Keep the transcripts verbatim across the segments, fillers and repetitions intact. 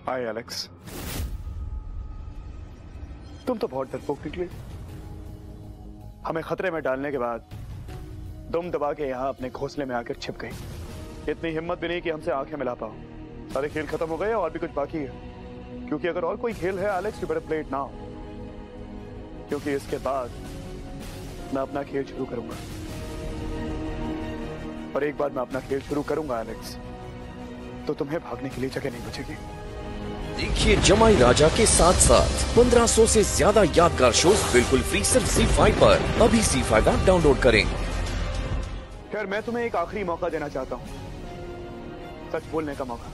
हाय Alex, तुम तो बहुत डरपोक निकली। हमें खतरे में डालने के बाद दम दबा के यहाँ अपने घोंसले में आकर छिप गई। इतनी हिम्मत भी नहीं कि हमसे आंखें मिला पाओ। सारे खेल खत्म हो गए और भी कुछ बाकी है, क्योंकि अगर और कोई खेल है Alex, you better play it now, क्योंकि इसके बाद मैं अपना खेल शुरू करूंगा। और एक बार मैं अपना खेल शुरू करूंगा एलेक्स, तो तुम्हें भागने के लिए जगह नहीं बचेगी। देखिए जमाई राजा के साथ साथ पंद्रह सौ से ज्यादा यादगार शोज बिल्कुल फ्री सिर्फ ज़ी फाइव पर। अभी ज़ी फाइव ऐप डाउनलोड करें। खैर, मैं तुम्हें एक आखिरी मौका देना चाहता हूं, सच बोलने का मौका।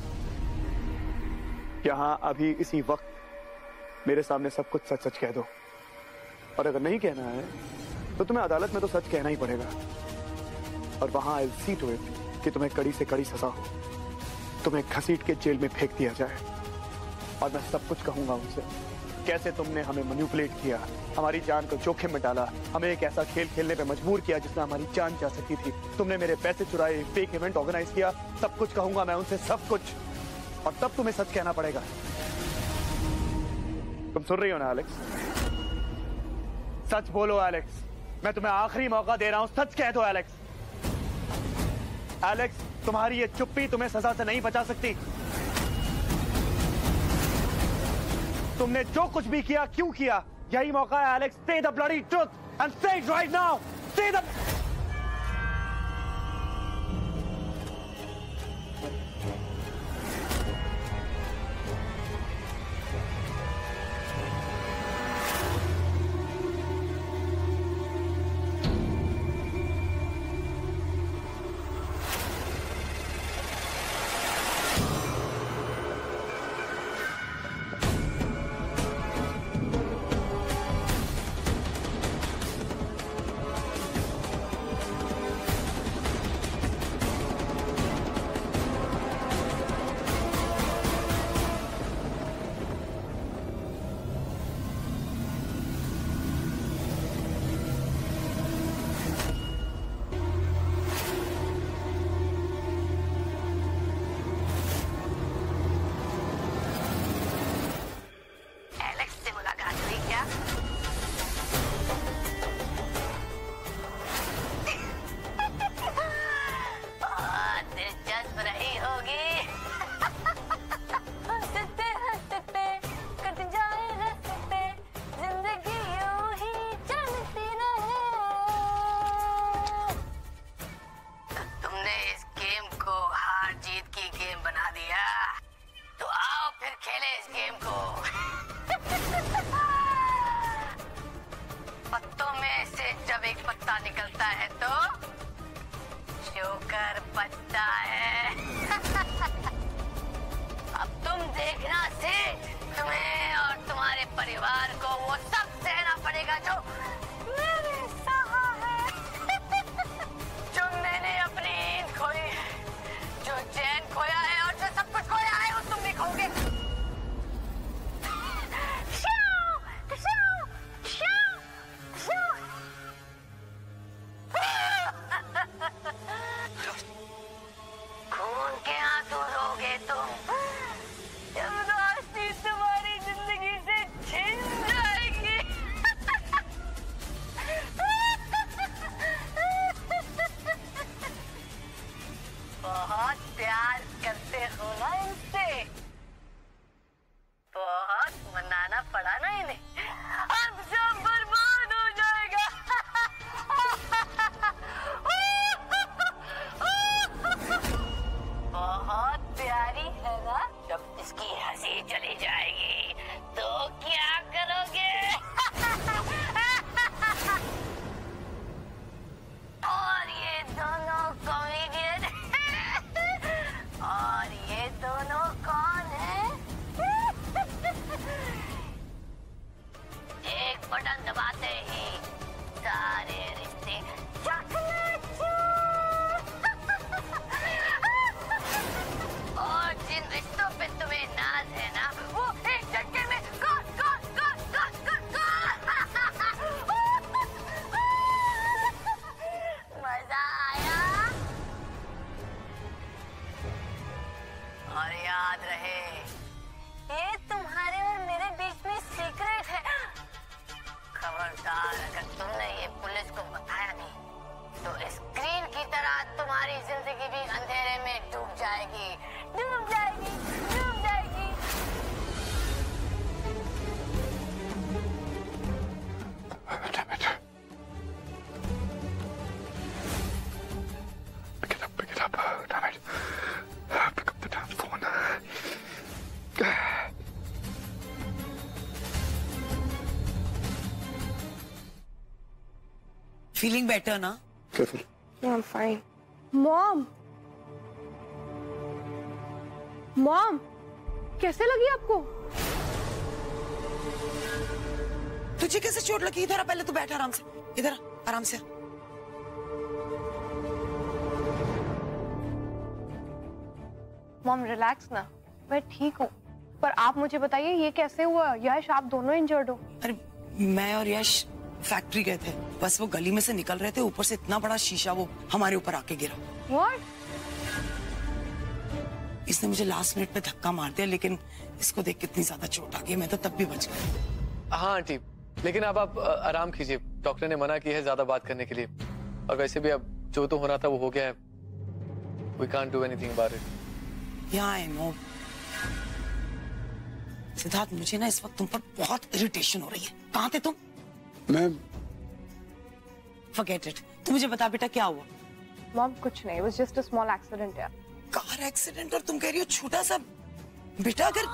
यहां अभी इसी वक्त मेरे सामने सब कुछ सच सच कह दो, और अगर नहीं कहना है तो तुम्हें अदालत में तो सच कहना ही पड़ेगा, और वहां आई सी टू इट कि तुम्हें कड़ी से कड़ी सजा हो, तुम्हें घसीट के जेल में फेंक दिया जाए। और मैं सब कुछ कहूंगा उनसे, कैसे तुमने हमें मैनिपुलेट किया, हमारी जान को जोखिम में डाला, हमें एक ऐसा खेल खेलने पे मजबूर किया जिसमें हमारी जान जा सकती थी। तुमने मेरे पैसे चुराए, फेक इवेंट ऑर्गेनाइज किया, सब कुछ कहूंगा मैं उनसे, सब कुछ। और तब तुम्हें सच कहना पड़ेगा। तुम सुन रही हो ना एलेक्स? सच बोलो एलेक्स, मैं तुम्हें आखिरी मौका दे रहा हूं, सच कह दो एलेक्स। एलेक्स, तुम्हारी ये चुप्पी तुम्हें सजा से नहीं बचा सकती। तुमने जो कुछ भी किया, क्यों किया, यही मौका है Alex. Say the bloody truth and say it right now. Say the feeling better ना? Careful. Yeah, I'm fine. Mom. Mom, कैसे लगी आपको? तुझे कैसे चोट लगी? इधर आ, पहले तू बैठ आराम से। इधर आ, आराम से। मॉम रिलैक्स ना, मैं ठीक हूँ। पर आप मुझे बताइए ये कैसे हुआ? यश आप दोनों इंजर्ड हो। अरे मैं और यश फैक्ट्री गए थे, बस वो गली में से निकल रहे थे, ऊपर से इतना बड़ा शीशा वो हमारे ऊपर आके गिरा। What? इसने मुझे लास्ट मिनट पे धक्का मार दिया, लेकिन इसको देख कितनी ज्यादा चोट आ गई, मैं तो तब भी बच गई। हाँ आंटी, लेकिन अब आप आराम कीजिए, डॉक्टर ने मना की है ज्यादा बात करने के लिए, और वैसे भी अब जो तो होना था वो हो गया है। We can't do anything about it. Yeah, I know. Siddharth, मुझे ना इस वक्त तुम पर बहुत इरिटेशन हो रही है। कहाँ थे तुम? मैं Forget it. तू मुझे बता बेटा क्या हुआ? मॉम कुछ नहीं, it was just a small accident यार। कार एक्सीडेंट, और तुम कह रही हो छोटा सा? बेटा अगर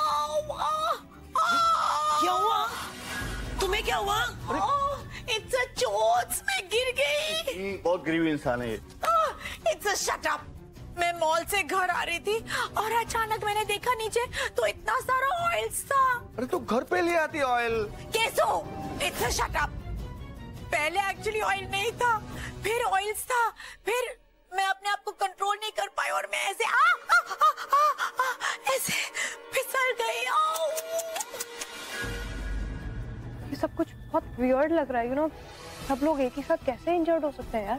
क्या हुआ? तुम्हें क्या हुआ? It's a चोट, मैं गिर गई। बहुत गरीब इंसान है ये। It's a shut up. मैं मॉल से घर आ रही थी और अचानक मैंने देखा नीचे तो इतना सारा ऑयल्स था। अरे तो घर पे ले आती ऑयल। कैसो? It's a shut up. पहले एक्चुअली ऑयल नहीं था, फिर ऑयल्स था, फिर मैं अपने आप को कंट्रोल नहीं कर पाई और मैं ऐसे आ, आ, आ, आ, आ, ऐसे फिसल गई। आओ। ये सब कुछ बहुत वियर्ड लग रहा है, यू नो। सब लोग एक ही साथ कैसे इंजर्ड हो सकते हैं यार?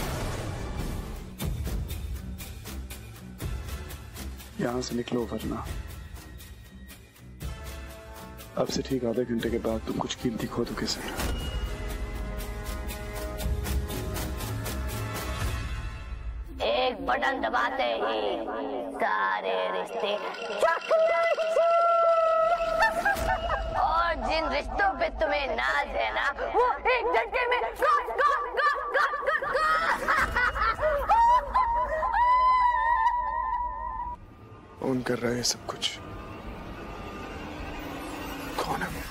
यहाँ से निकलो वरना अब से ठीक आधे घंटे के बाद तुम कुछ कीमती खो दोगे सर। एक बटन दबाते ही सारे रिश्ते और जिन रिश्तों पे तुम्हें नाज है ना, वो एक झटके में god god god god god. कौन कर रहा है सब कुछ? कौन है वो?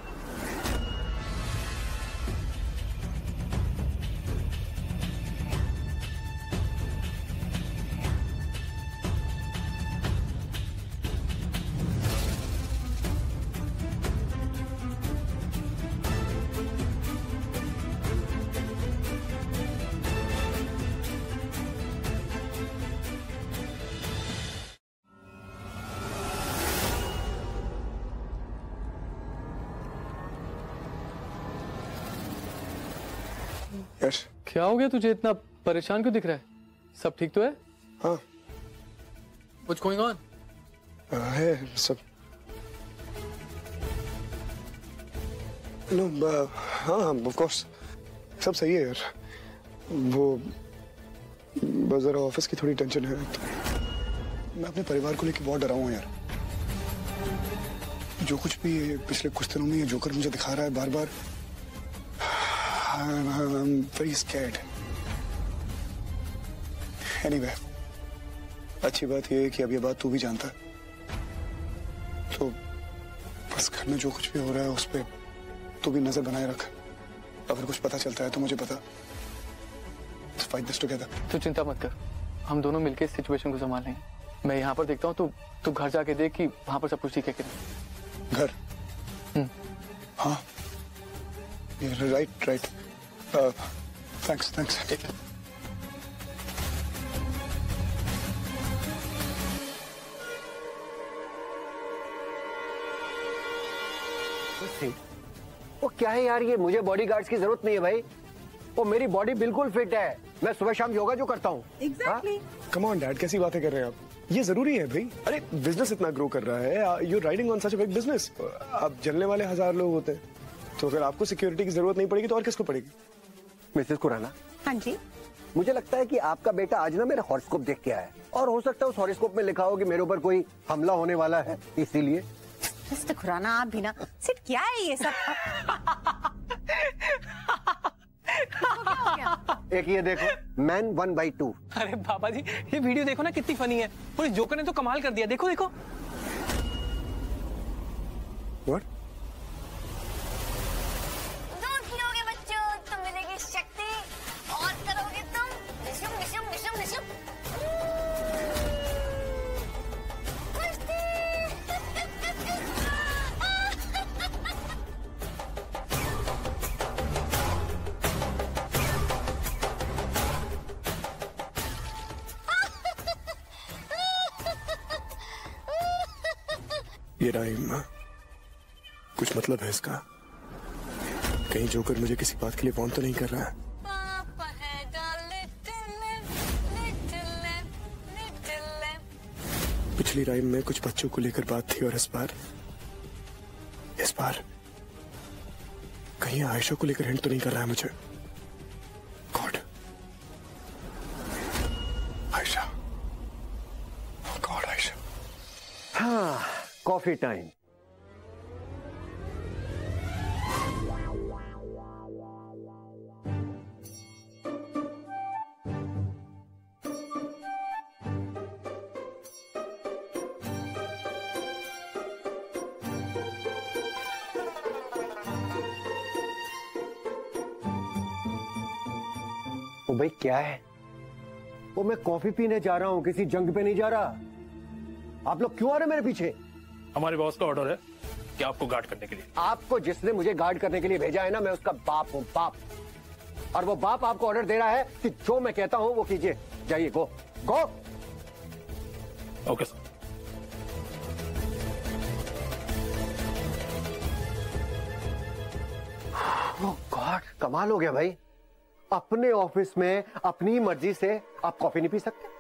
यश, क्या हो गया तुझे? इतना परेशान क्यों दिख रहा है? सब ठीक तो है? हाँ What's going on? है सब। नो हाँ हाँ ऑफ कोर्स सब सही है यार। वो बस जरा ऑफिस की थोड़ी टेंशन है। मैं अपने परिवार को लेकर बहुत डरा हुआ हूँ यार। जो कुछ भी पिछले कुछ दिनों में ये जोकर मुझे दिखा रहा है बार बार, I'm, I'm very scared. Anyway, अच्छी बात ये है कि अब ये बात तू भी जानता है, तो बस घर में जो कुछ भी हो रहा है उस पे तू भी नजर बनाए रख। अगर कुछ पता चलता है तो मुझे पता। Let's fight this together. तू चिंता मत कर, हम दोनों मिलकर इस सिचुएशन को संभाल लेंगे। मैं यहाँ पर देखता हूँ, तू तू घर जाके देख कि वहाँ पर सब कुछ ठीक है कि नहीं। घर? हम्म। हाँ, राइट राइट। Thanks thanks. ठीक है। वो क्या है यार, ये मुझे बॉडीगार्ड्स की जरूरत नहीं है भाई। वो मेरी बॉडी बिल्कुल फिट है, मैं सुबह शाम योगा जो करता हूँ। Exactly. कम ऑन डैड, कैसी बातें कर रहे हैं आप? ये जरूरी है भाई। अरे बिजनेस इतना ग्रो कर रहा है, you riding on such a big business. अब जलने वाले हजार लोग होते हैं, तो अगर आपको सिक्योरिटी की जरूरत नहीं पड़ेगी तो और किसको पड़ेगी? मिसेस खुराना, हाँ जी। मुझे लगता है कि आपका बेटा आज ना मेरा हॉरोस्कोप देख के आया है, और हो सकता है उस हॉरोस्कोप में लिखा हो कि मेरे ऊपर कोई हमला होने वाला है, इसीलिए। मिस्टर खुराना, आप भी ना सिर्फ क्या है ये सब? एक ये देखो, मैन वन बाई टू। अरे बाबा जी, ये वीडियो देखो ना, कितनी फनी है। और इस जोकर ने तो कमाल कर दिया। देखो देखो। What? दूध पियोगे बच्चों तो मिलेगी शक्ति। ये राइम कुछ मतलब है इसका? कहीं जोकर मुझे किसी बात के लिए फोन तो नहीं कर रहा है? पिछली राइम में कुछ बच्चों को लेकर बात थी और इस बार इस बार कहीं आयशा को लेकर हिंट तो नहीं कर रहा है मुझे? God, Ayesha, god Ayesha. हाँ, कॉफी टाइम। ओ भाई क्या है वो? मैं कॉफी पीने जा रहा हूं, किसी जंग पे नहीं जा रहा। आप लोग क्यों आ रहे मेरे पीछे? हमारे बॉस का ऑर्डर है कि आपको गार्ड करने के लिए। आपको जिसने मुझे गार्ड करने के लिए भेजा है ना, मैं उसका बाप हूं, बाप। और वो बाप आपको ऑर्डर दे रहा है कि जो मैं कहता हूं वो कीजिए। जाइए, go go. Okay sir. Oh God, कमाल हो गया भाई। अपने ऑफिस में अपनी मर्जी से आप कॉफी नहीं पी सकते?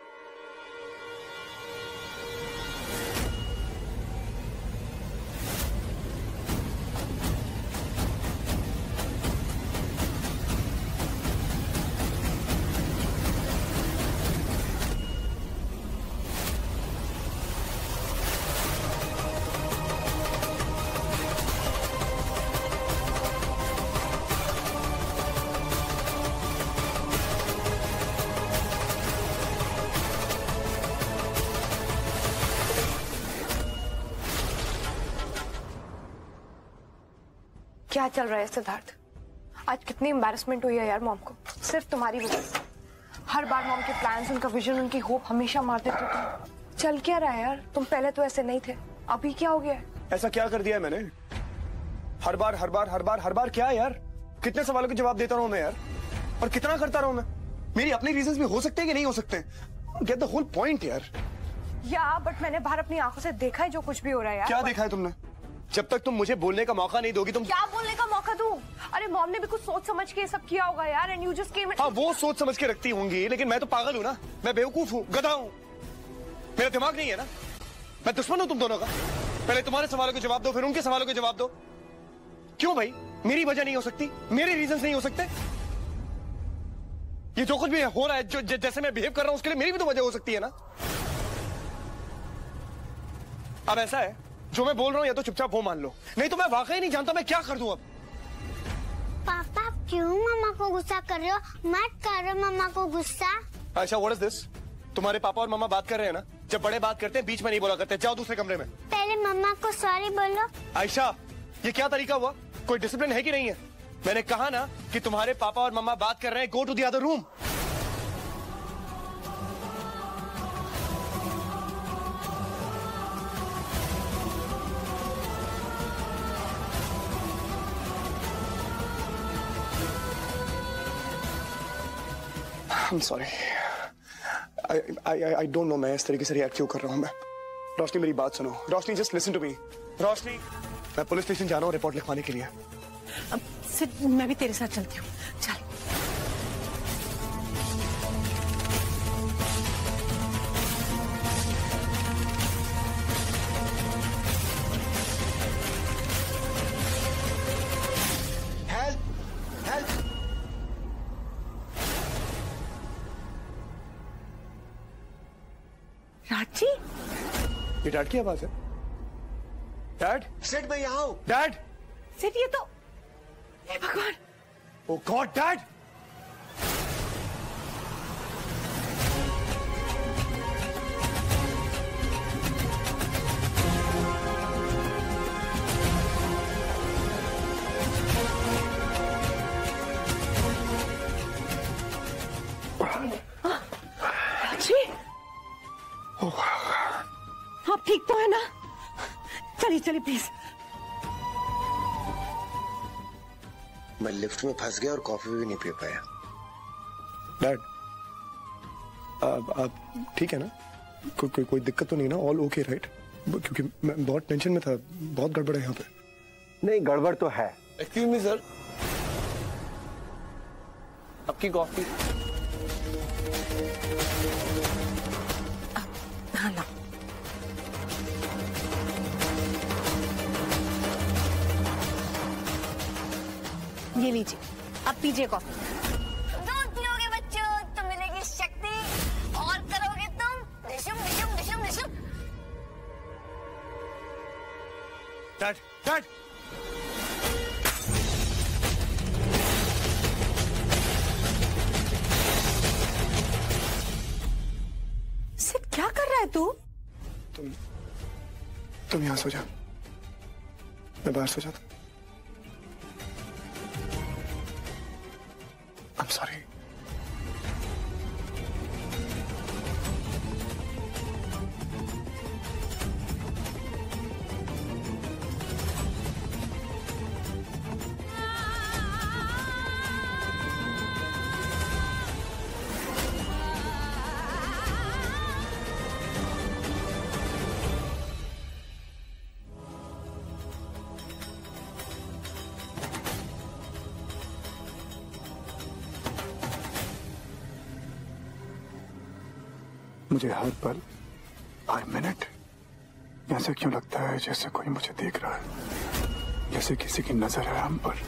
क्या चल रहा है सिद्धार्थ? आज कितनी एम्बैरेसमेंट हुई है यार मॉम को, सिर्फ तुम्हारी वजह से। हर बार मॉम के प्लान्स, उनका विजन, उनकी होप हमेशा मार देते तुम। चल क्या रहा है यार? तुम पहले तो ऐसे नहीं थे, अभी क्या हो गया है? ऐसा क्या कर दिया है मैंने? हर बार हर बार हर बार हर बार क्या यार? कितने सवालों के जवाब देता रहूं मैं यार? और कितना करता रहूं मैं? मेरी अपनी रीजंस भी हो सकते हैं कि नहीं हो सकते? गेट द होल पॉइंट यार। या बट मैंने बाहर अपनी आंखों से देखा है जो कुछ भी हो रहा है यार। क्या देखा है तुमने? जब तक तुम मुझे बोलने का मौका नहीं दोगी तुम। क्या बोलने का मौका दूं? अरे मॉम ने भी कुछ सोच समझ के ये सब किया होगा यार, एंड यू जस्ट केम। हाँ वो सोच समझ के रखती होंगी, लेकिन मैं तो पागल हूँ ना, मैं बेवकूफ हूँ, गधा हूँ। मेरा दिमाग नहीं है ना, मैं दुश्मन हूँ तुम दोनों का। पहले तुम्हारे सवालों के जवाब दो, फिर उनके सवालों के जवाब दो। क्यों भाई? मेरी वजह नहीं हो सकती? मेरे रीजंस नहीं हो सकते? ये जो कुछ भी हो रहा है, जो जैसे मैं बिहेव कर रहा हूं, उसके लिए मेरी भी तो वजह हो सकती है ना। अब ऐसा है, जो मैं बोल रहा हूं या तो चुपचाप वो मान लो, नहीं तो मैं वाकई नहीं जानता मैं क्या कर दूं अब। पापा क्यों मम्मा को गुस्सा कर रहे हो? मत करो मम्मा को गुस्सा। अच्छा व्हाट इज दिस? तुम्हारे पापा और मम्मा बात कर रहे हैं ना, जब बड़े बात करते हैं बीच में नहीं बोला करते। जाओ दूसरे कमरे में। पहले मम्मा को सॉरी बोलो। आयशा ये क्या तरीका हुआ? कोई डिसिप्लिन है कि नहीं है? मैंने कहा ना कि तुम्हारे पापा और मम्मा बात कर रहे हैं, go to the other room. I'm sorry. I I I don't know मैं इस तरीके से रिएक्ट क्यों कर रहा हूँ मैं। रोशनी मेरी बात सुनो। Roshni just listen to me. Roshni मैं पुलिस स्टेशन जा रहा हूँ रिपोर्ट लिखवाने के लिए। अब सिर्फ मैं भी तेरे साथ चलती हूँ, चल। राजी, ये डैड की आवाज है। डैड, सेठ मैं यहाँ हूँ। डैड, सिर्फ ये तो, हे भगवान। Oh God dad. राजी, आप ठीक तो है ना? चलिए चलिए प्लीज। मैं लिफ्ट में फंस गया और कॉफी भी नहीं पी पाया। डैड आप आप ठीक है ना? कोई कोई कोई दिक्कत तो नहीं ना? All okay right? क्योंकि मैं बहुत टेंशन में था, बहुत गड़बड़ है यहाँ पे। नहीं, गड़बड़ तो है। एक्सक्यूज मी सर, आपकी कॉफी। हाँ ना। ये लीजिए, अब पीजिए कॉफी। दूध पियोगे बच्चों तो मिलेगी शक्ति, और करोगे तुम डिशुम डिशुम डिशुम डिशुम। Dad, dad. सिर्फ क्या कर रहा है तू? तुम तुम यहाँ सो जा, मैं बाहर सो जाता। I'm sorry. मुझे हर पल, हर मिनट ऐसा क्यों लगता है जैसे कोई मुझे देख रहा है, जैसे किसी की नजर है हम पर।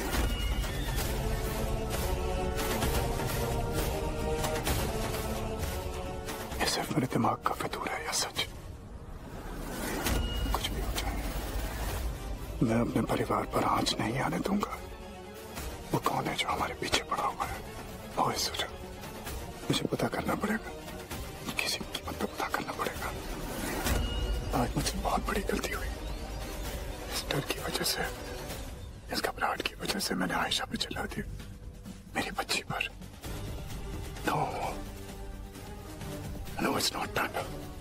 ये सिर्फ मेरे दिमाग का फितूर है या सच? कुछ भी हो जाए, मैं अपने परिवार पर आंच नहीं आने दूंगा। वो कौन है जो हमारे पीछे पड़ा हुआ है? और सोचा, मुझे पता करना पड़ेगा, किसी कीमत पर पता करना पड़ेगा। आज मुझसे बहुत बड़ी गलती हुई। इस डर की वजह से, इस घबराहट की वजह से मैंने आयशा पे चिल्ला दी, मेरी बच्ची पर। No no, it's not done.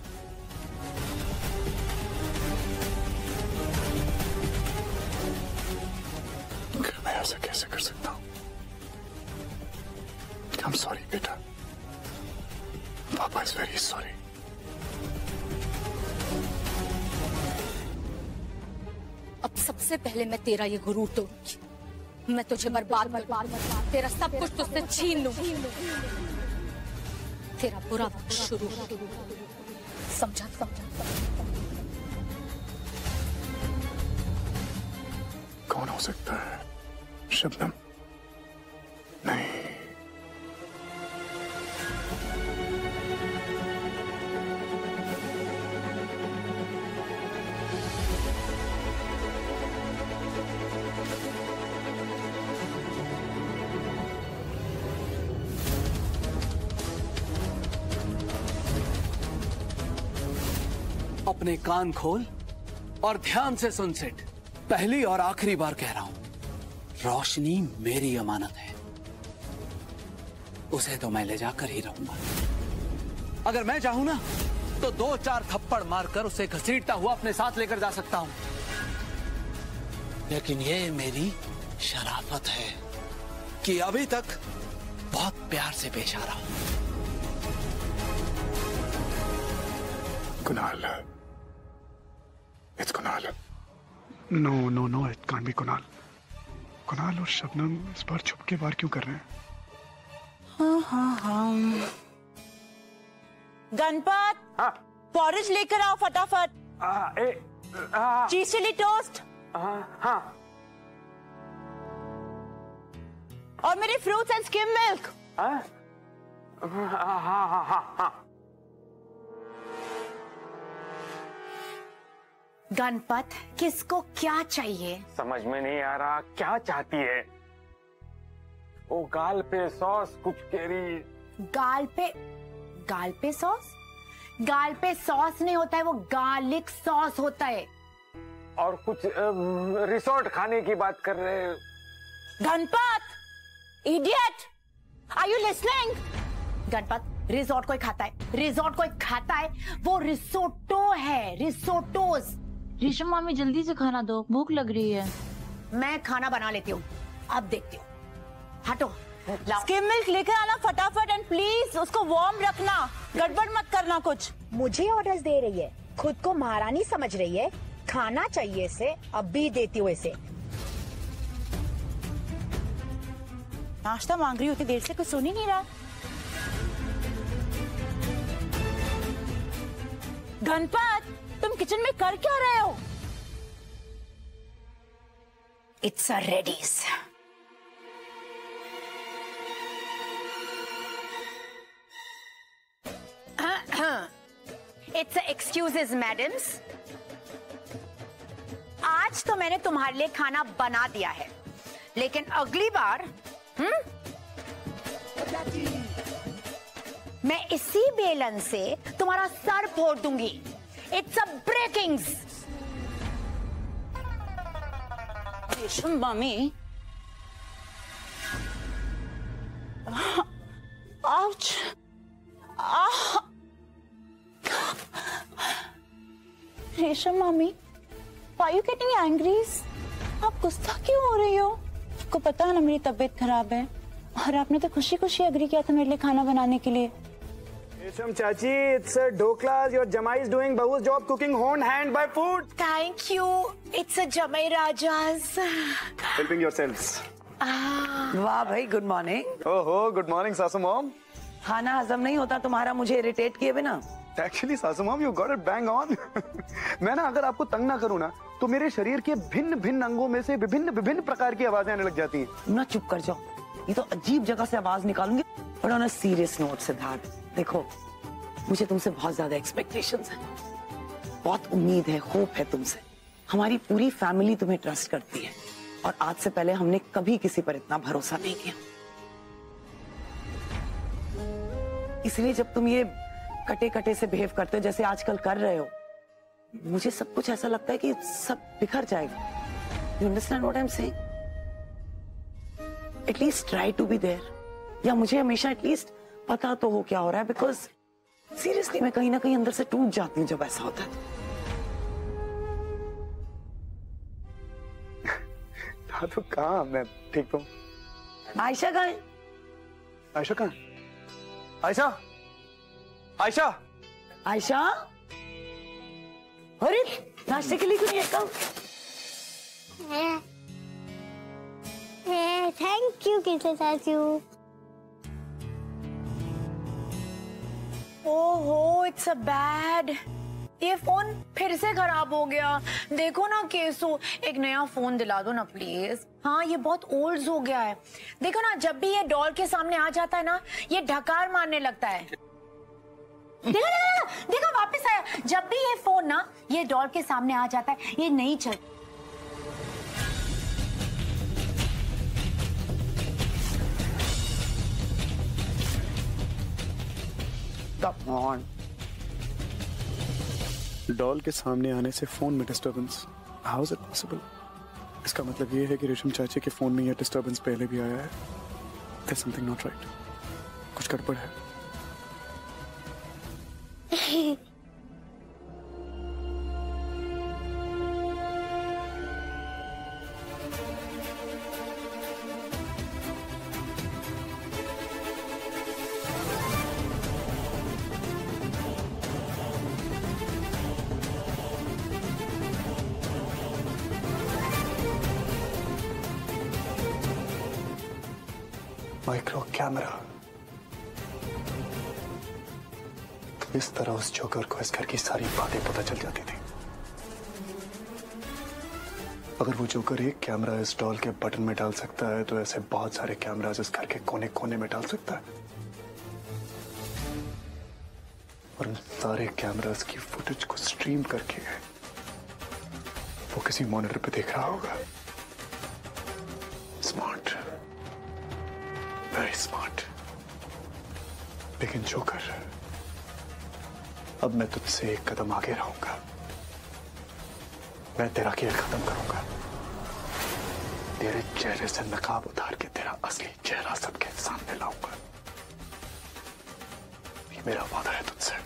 मैं ऐसा कैसे कर सकता हूँ? आई एम सॉरी बेटा, पापा इज वेरी सॉरी। अब सबसे पहले मैं तेरा ये गुरूर तोड़ूंगी। मैं तुझे बर्बाद बर्बाद बर्बाद तेरा सब कुछ तुझसे छीन लूंगी। तेरा बुरा वक्त शुरू हो, समझा? समझा? कौन हो सकता है? शबनम? नहीं। अपने कान खोल और ध्यान से सुन सेठ। पहली और आखिरी बार कह रहा हूं, रोशनी मेरी अमानत है, उसे तो मैं ले जाकर ही रहूंगा। अगर मैं चाहूं ना तो दो चार थप्पड़ मारकर उसे घसीटता हुआ अपने साथ लेकर जा सकता हूं, लेकिन ये मेरी शराफत है कि अभी तक बहुत प्यार से पेश आ रहा हूं। Kunal, it's Kunal. No no no, it can't be Kunal. Kunal और शबनम इस बार छुप के बार क्यों कर रहे हैं? हाँ हाँ हाँ। गणपत, हाँ? पॉरेज लेकर आओ फटाफट। चीज चिली टोस्ट। हाँ। और मेरे फ्रूट्स एंड स्किम मिल्क। हाँ हाँ हाँ हाँ हाँ। गणपत, किसको क्या चाहिए? समझ में नहीं आ रहा, क्या चाहती है? वो गाल पे सॉस कुछ कह रही। गाल पे गाल पे सॉस? गाल पे सॉस नहीं होता है, वो गार्लिक सॉस होता है। और कुछ रिसोर्ट खाने की बात कर रहे। Ganpat, idiot, are you listening? Ganpat, resort कोई खाता है? रिसोर्ट कोई खाता है? वो रिसोटो है, रिसोटोस। ऋषम मामी जल्दी से खाना दो, भूख लग रही है। मैं खाना बना लेती हूँ, अब देखती हूँ। हटो, स्किम मिल्क लेकर आना फटाफट, एंड प्लीज उसको वार्म रखना, गड़बड़ मत करना कुछ। मुझे ऑर्डर्स दे रही है? खुद को महारानी समझ रही है, खाना चाहिए इसे, अब भी देती हूँ इसे। नाश्ता मांग रही होती, देर से कुछ सुन ही नहीं रहा। गणपत, तुम किचन में कर क्या रहे हो? It's a readies. It's excuses madams, आज तो मैंने तुम्हारे लिए खाना बना दिया है, लेकिन अगली बार हम्म मैं इसी बेलन से तुम्हारा सर फोड़ दूंगी। It's a breakings. रेशम मामी, आउच, आह, रेशम मामी, why are you getting angry? आप गुस्सा क्यों हो रही हो? आपको पता है ना मेरी तबीयत खराब है, और आपने तो खुशी खुशी अग्री किया था मेरे लिए खाना बनाने के लिए। रेशम चाची, it's a Doklas. Your Jamai is doing Bahu's job cooking own hand by food. Thank you. It's a Jamai Rajas. Helping yourselves. वाह भाई, गुड मॉर्निंग। ओहो, गुड मॉर्निंग सासू मॉम। खाना हजम नहीं होता तुम्हारा मुझे इरिटेट किए बिना। Actually, सासू mom, you got it bang on. मैं ना अगर आपको तंग ना करूँ ना, तो मेरे शरीर के भिन्न भिन्न अंगों में से विभिन्न विभिन्न प्रकार की आवाजें आने लग जाती हैं। ना चुप कर जाओ, ये तो अजीब जगह से आवाज निकालूंगी। But on a serious note Siddharth, देखो मुझे तुमसे बहुत ज्यादा एक्सपेक्टेशंस हैं, बहुत उम्मीद है, होप है तुमसे। हमारी पूरी फैमिली तुम्हें ट्रस्ट करती है, और आज से पहले हमने कभी किसी पर इतना भरोसा नहीं किया। इसलिए जब तुम ये कटे कटे से बिहेव करते हो जैसे आजकल कर रहे हो, मुझे सब कुछ ऐसा लगता है कि सब बिखर जाएगा। You understand what I am saying? At least try to be there, या मुझे हमेशा एटलीस्ट पता तो हो क्या हो रहा है, बिकॉज सीरियसली मैं कहीं ना कहीं अंदर से टूट जाती हूँ जब ऐसा होता है। हाँ तो कहाँ, मैं ठीक तो। आयशा कहाँ है? आयशा कहाँ? आयशा, आयशा, आयशा, अरे नाश्ते के लिए क्यों नहीं है? थैंक यू किसे चाचू। ओहो, इट्स अ बैड। ये फोन फिर से खराब हो गया। देखो ना केसू, एक नया फोन दिला दो ना प्लीज। हाँ, ये बहुत ओल्ड हो गया है। देखो ना, जब भी ये डॉल के सामने आ जाता है ना, ये ढकार मारने लगता है। देखो देखो देखो, वापस आया। जब भी ये फोन ना ये डॉल के सामने आ जाता है, ये नहीं चल। Come on. डॉल के सामने आने से फोन में disturbance, how is it possible? इसका मतलब ये है कि रेशम चाची के फोन में यह डिस्टर्बेंस पहले भी आया है। There's something not right. कुछ गड़बड़ है। माइक्रो कैमरा, इस तरह उस जोकर को इस घर की सारी बातें पता चल जाती थी। अगर वो जोकर एक कैमरा इस डॉल के बटन में डाल सकता है, तो ऐसे बहुत सारे कैमरास इस घर के कोने कोने में डाल सकता है, और उन सारे कैमरास की फुटेज को स्ट्रीम करके वो किसी मॉनिटर पे देख रहा होगा। Smart, very smart. लेकिन जोकर, अब मैं तुझसे एक कदम आगे रहूंगा। मैं तेरा खेल खत्म करूंगा। तेरे चेहरे से नकाब उतार के तेरा असली चेहरा सबके सामने लाऊंगा। ये मेरा वादा है तुझसे।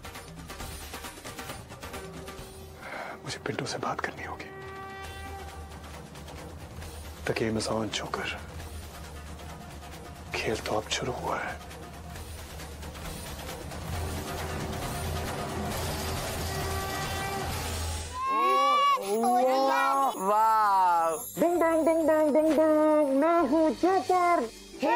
मुझे पिंटू से बात करनी होगी। The game is on, joker. खेल तो अब शुरू हुआ है। वाह, डिंग डिंग डिंग डिंग डिंग डिंग, मैं हूँ joker.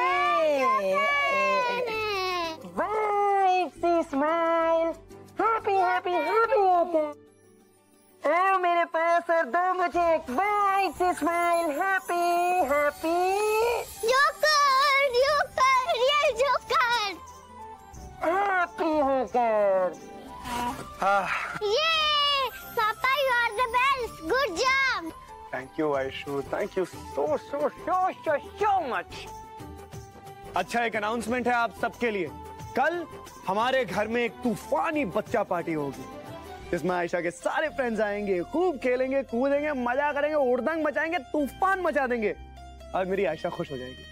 White smile, happy happy happy होकर आओ मेरे पास और दो मुझे एक white smile, happy happy. Joker, joker, ये जोकर। हैप्पी होकर। ये पापा, you are the best, good job. Thank you Ayshu, thank you so so so so so much. अच्छा, एक अनाउंसमेंट है आप सबके लिए। कल हमारे घर में एक तूफानी बच्चा पार्टी होगी जिसमें आयशा के सारे फ्रेंड्स आएंगे, खूब खेलेंगे, कूदेंगे, मजा करेंगे, उड़दंग मचाएंगे, तूफान मचा देंगे और मेरी आयशा खुश हो जाएगी।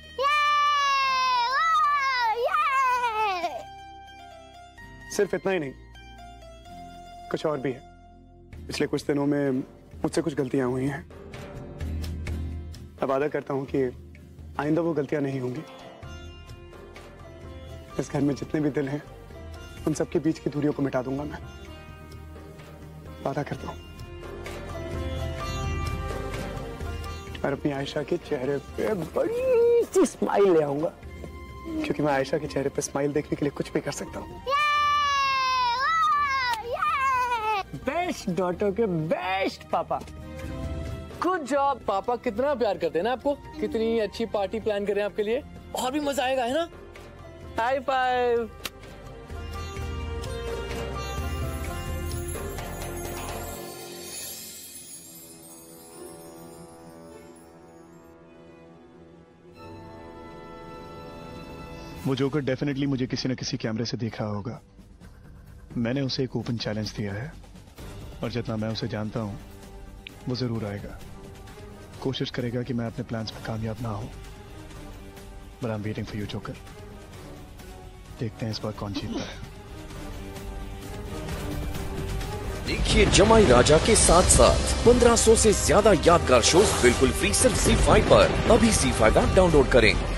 सिर्फ इतना ही नहीं, कुछ और भी है। पिछले कुछ दिनों में मुझसे कुछ गलतियां हुई हैं। मैं वादा करता हूं कि आइंदा वो गलतियां नहीं होंगी। इस घर में जितने भी दिल हैं उन सबके बीच की दूरियों को मिटा दूंगा। मैं वादा करता हूं। और अपनी आयशा के चेहरे पे बड़ी सी स्माइल ले आऊंगा, क्योंकि मैं आयशा के चेहरे पे स्माइल देखने के लिए कुछ भी कर सकता हूं। बेस्ट डॉटर के बेस्ट पापा। Good job. पापा कितना प्यार करते हैं ना आपको, कितनी अच्छी पार्टी प्लान कर रहे हैं आपके लिए, और भी मजा आएगा, है ना? High five. वो जोकर डेफिनेटली मुझे किसी न किसी कैमरे से देख रहा होगा। मैंने उसे एक ओपन चैलेंज दिया है और जितना मैं उसे जानता हूं वो जरूर आएगा। कोशिश करेगा कि मैं अपने प्लान्स में कामयाब ना हूं। But I am waiting for you joker. देखते हैं इस बार कौन जीतता है। देखिए जमाई राजा के साथ साथ पंद्रह सौ से ज्यादा यादगार शोज बिल्कुल फ्री सिर्फ ज़ी फाइव पर। अभी ज़ी फाइव ऐप डाउनलोड करें।